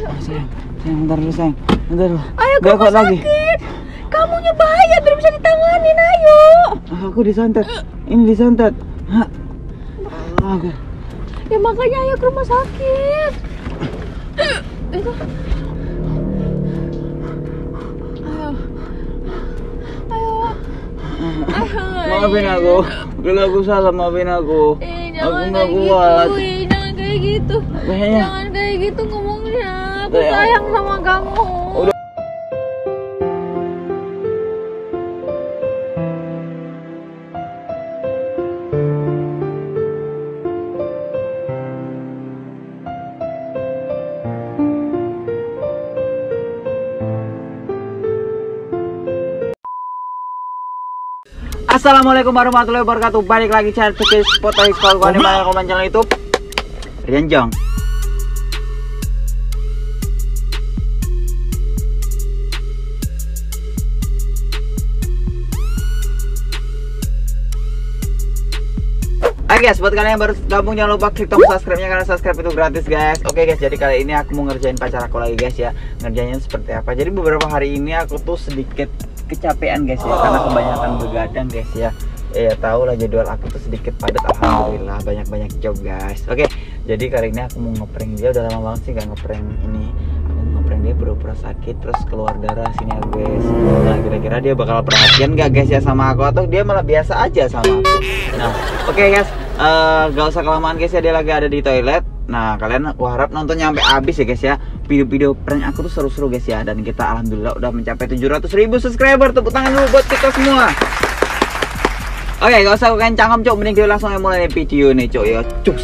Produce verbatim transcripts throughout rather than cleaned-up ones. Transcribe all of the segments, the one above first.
Sayang, sayang, bentar dulu sayang. Bentar dulu. Ayo ke Gak rumah kuat lagi. sakit. Kamunya bahaya, tidak bisa ditanganin, ayo. Aku disantet. Ini disantet. Hah. Aku. Ya makanya ayo ke rumah sakit. Itu. Ayo. Ayo. Ayo. Maafin aku. Kalau aku salah, maafin aku. Eh, Aku jangan nggak kayak kuat. gitu. Eh, jangan kayak gitu. Kayaknya. Jangan kayak gitu ngomongnya. Aku Sayang. sayang sama kamu. Udah. Assalamualaikum warahmatullahi wabarakatuh. Balik lagi channel Tukis Foto Sekolah gua di mana komen channel YouTube Rian Jong. Oke guys, buat kalian yang baru gabung jangan lupa klik tombol subscribe-nya karena subscribe itu gratis guys. Oke guys, jadi kali ini aku mau ngerjain pacar aku lagi guys ya. Ngerjainnya seperti apa? Jadi beberapa hari ini aku tuh sedikit kecapean guys ya, karena kebanyakan begadang guys ya. Ya tahu lah jadwal aku tuh sedikit padat, alhamdulillah banyak-banyak job guys. Oke, jadi kali ini aku mau ngeprank dia. Udah lama banget sih gak ngeprank ini. Aku ngeprank dia pura-pura sakit terus keluar darah sini ya guys. Nah kira-kira dia bakal perhatian gak guys ya sama aku, atau dia malah biasa aja sama aku. Nah oke okay, guys, uh, gak usah kelamaan guys ya, dia lagi ada di toilet. Nah kalian aku harap nontonnya sampai habis ya guys ya. Video-video prank aku tuh seru-seru guys ya. Dan kita alhamdulillah udah mencapai tujuh ratus ribu subscriber. Tepuk tangan dulu buat kita semua. Oke, okay, gak usah kalian cangkem cok, mending kita langsung mulai video nih cok ya. Cus.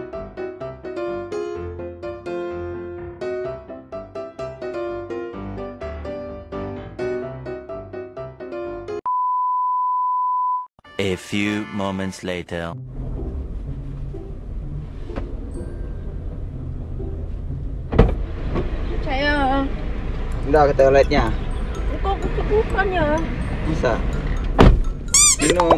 A few moments later. Sayang, Udah ke toiletnya. kok kesibukan ya? Bisa. Minum.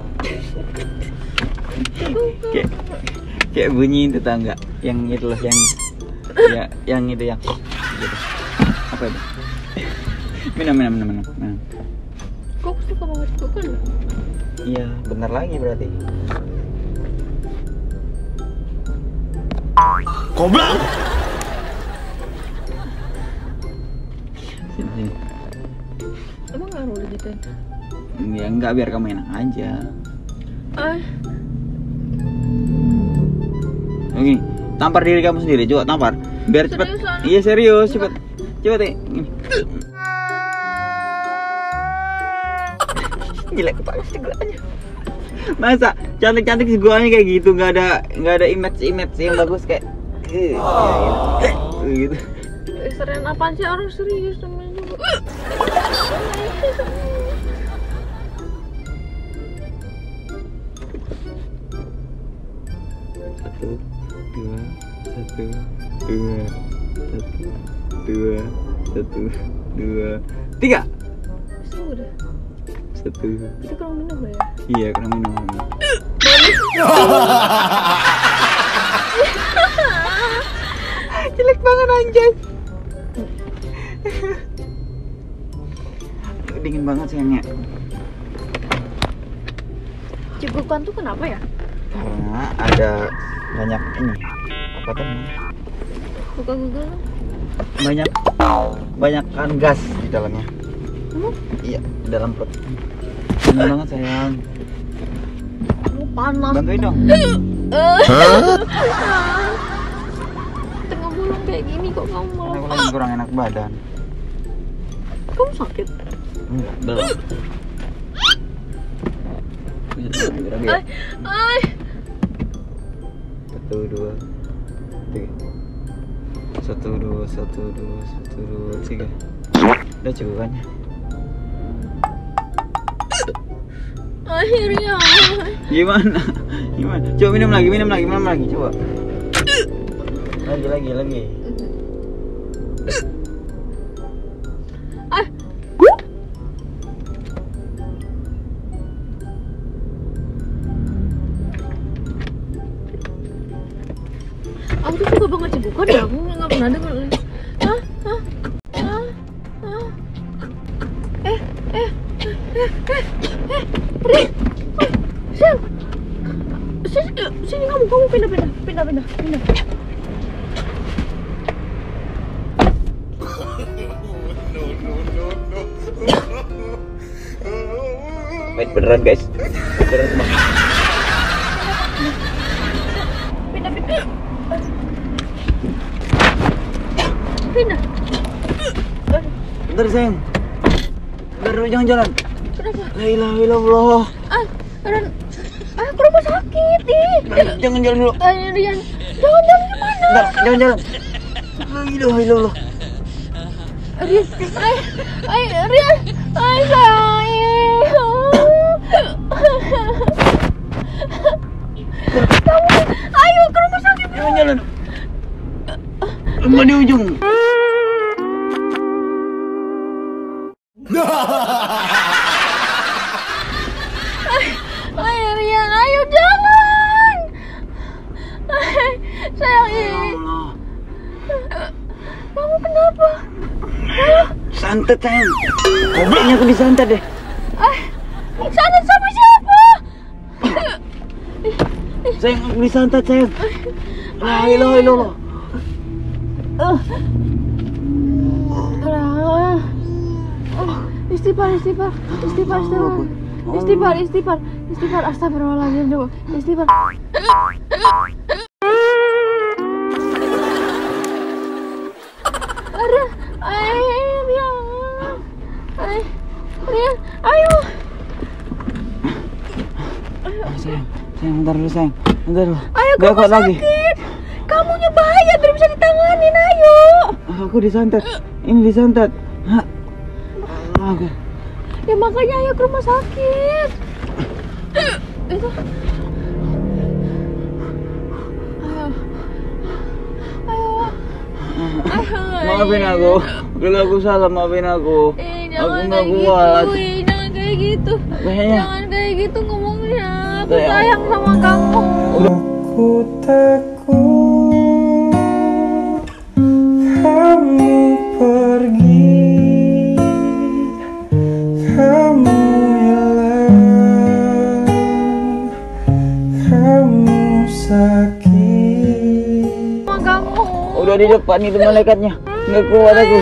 kayak kayak bunyi tetangga yang itu loh, yang ya yang itu yang gitu. Apa itu? Minum minum minum minum. minum. Kok suka banget bukan? Iya, bentar lagi berarti. Goblok. Sini, sini. Emang ngaruh gitu? Ya enggak, biar kamu enak aja. Ah, Oke, tampar diri kamu sendiri, coba tampar. Biar cepet. Seriusan? Iya serius, cepet. Coba deh. Ini. Jelek banget sih guanya. Masa cantik-cantik sih guanya kayak gitu, nggak ada nggak ada image-image yang bagus kayak eh, ya, gitu. serian apaan sih, orang serius namanya juga. Satu, dua, satu, dua, satu, dua, satu, dua, tiga. Sudah. Satu. Itu kurang minum ya? Iya, kurang minum. Jelek banget anjay. Dingin banget sayangnya. Cigukan tuh kenapa ya? Karena ada banyak ini. Apa tuh namanya? Buka Google. Banyak banyak kan gas di dalamnya. Emang? Iya, di dalam perut. Dingin banget sayang. Lu panas. Bantuin dong. Tengah bulan kayak gini kok kamu Karena aku malah. lagi kurang enak badan. Kamu sakit? Enggak, belum. Rabi ya? Ay, ay. Satu dua tiga. Satu dua satu dua satu dua tiga. Udah cukup kan? Akhirnya. Gimana? Gimana? Coba minum lagi, minum lagi, minum lagi, coba. Lagi, lagi, lagi. Ah. Aku tuh suka banget cibukan ya, aku nggak pernah denger. Rin, Sel, sini, sini kamu, kamu pindah, pindah, pindah, pindah, pindah. Wait, beneran guys, beneran semua. Pindah, pindah, pindah. Bentar sayang, bentar dulu, jangan jalan. Kenapa? La ilaha illallah. Ah, Ren, ah, ke rumah sakit nih. Jangan, jangan jalan dulu. Ayo Rian, jangan jalan kemana? Bentar, jangan jalan. La ilaha illallah. Rian, ay, ay, Rian, ay sayang. Kamu, ayo ke rumah sakit. Jangan jalan. Rumah di ujung. Ayo Rian, ayo jalan. Ay, sayang ini. Kamu kenapa? Santet sayang. Gobloknya aku disantet deh. Ah, santet sama siapa? Sayang, aku disantet sayang. La ilaha illallah. Uh. Ah. Ah. Istighfar, istighfar, istighfar, istighfar, istighfar, istighfar, istighfar, astagfirullahaladzim dulu, istighfar. Ada, ayo, Rian, ayo, Rian, ayo. Sayang, sayang, bentar dulu sayang, bentar dulu. Ayo ke Gak rumah kuat lagi. sakit. Kamunya bahaya, biar bisa ditanganin, ayo. Aku disantet, ini disantet. Hah. Aku. Ya makanya ayo ke rumah sakit. Itu. Ayo. Ayo. Ayo. Maafin aku, kalau aku salah maafin aku. Eh, Aku jangan nggak kayak kuat. gitu, eh, jangan kayak gitu. Kayaknya. Jangan kayak gitu ngomongnya. Aku Sayang. sayang sama kamu. Aku takut kamu pergi, kamu hilang, kamu sakit. Sama kamu. Udah di depan itu malaikatnya, nggak kuat aku.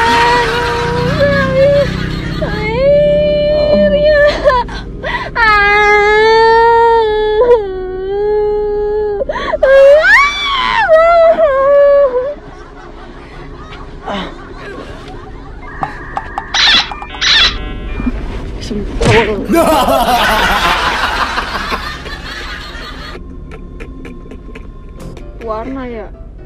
Warna ya?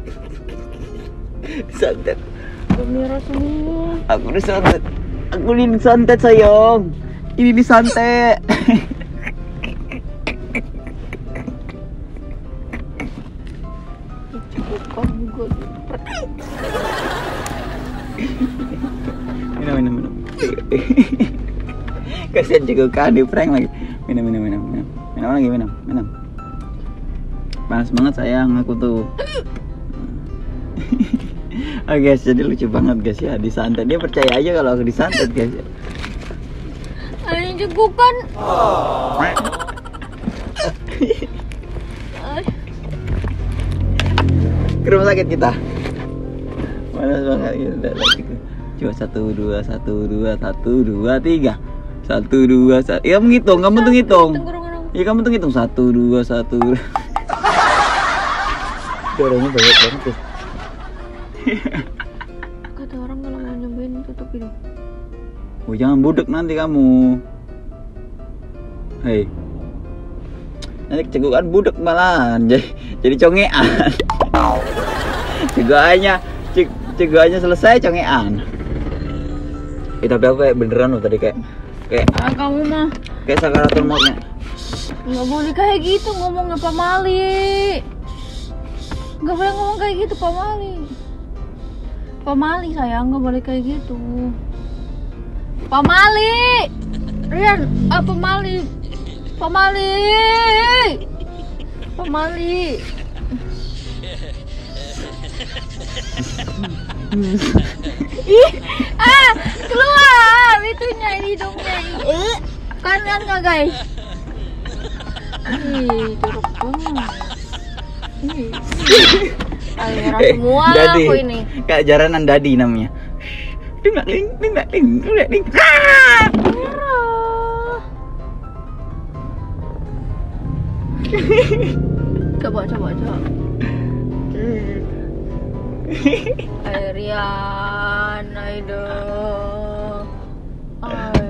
Santet. Merah semua. Aku disantet. Aku disantet sayang. Ini disantet. Bukan juga. Minum, minum, minum. Kasihan cegukan di prank lagi. Minum, minum, minum, minum. Minum lagi, minum, minum. Panas banget sayang aku tuh. Oh guys, jadi lucu banget guys ya, disantet. Dia percaya aja kalau aku disantet guys. Ayo cegukan. Ke rumah sakit kita. Panas banget gitu. Coba satu dua satu dua satu dua tiga satu dua satu. Ya menghitung, kamu tuh ngitung. Ya kamu tuh ngitung satu dua satu. Darahnya banyak banget tuh. Kata orang kalau mau nyobain tutup ini. Oh jangan budek nanti kamu. Hei, nanti cegukan budek malahan. Jadi jadi congean. Cegukannya, cegukannya selesai congean. Eh tapi aku kayak beneran loh tadi kayak kayak Ah kamu mah kayak sakaratul mautnya. nggak boleh kayak gitu ngomongnya Pak Mali. Nggak boleh ngomong kayak gitu Pak Mali. Pak Mali sayang, nggak boleh kayak gitu. Pak Mali, Rian, ah Pak Mali, Pak Mali, Pak Mali. Ih, ah keluar, itunya, ini hidungnya. Eh, kan kan nggak guys? Ih, jorok banget. Ih. Ayo, merah semua Dadi. aku ini. Kayak jaranan Dadi namanya. Ding nak ling, ding nak ling, ding nak ling. Ah! Merah. Coba, coba, coba. Ayo Rian, ayo. Ayo.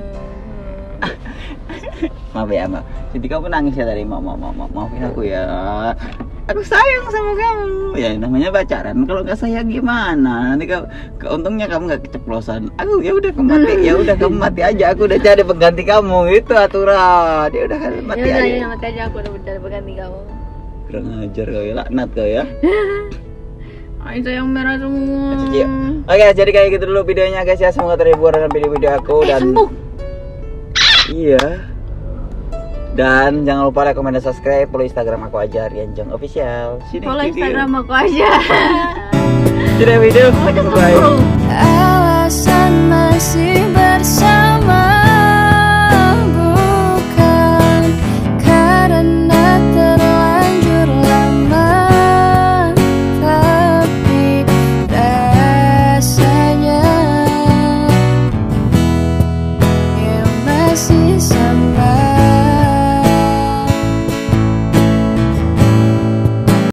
Maaf ya, maaf. Jadi kamu nangis ya tadi, maaf, maaf, maaf, maafin aku ya. Aku sayang sama kamu. Ya namanya pacaran. Kalau nggak sayang gimana? Nanti kau, keuntungnya kamu nggak keceplosan. Aku ya udah kamu mati, ya udah kamu mati aja. Aku udah cari pengganti kamu. Itu aturan. Ya udah kan mati Ya udah, aja. ya mati aja, aku udah benar berganti kamu. Kurang ajar kau ya, laknat kau ya. Ayo sayang merah semua. Cici. Oke, jadi kayak gitu dulu videonya guys ya. Semoga terhibur dengan video-video aku Eh, dan sembuh. iya. Dan jangan lupa like, komen, dan subscribe. Follow Instagram aku aja, Rian Jong Official. Sini Follow video. Instagram aku aja. Sudah video. Udah Bye. sembuh. Alasan masih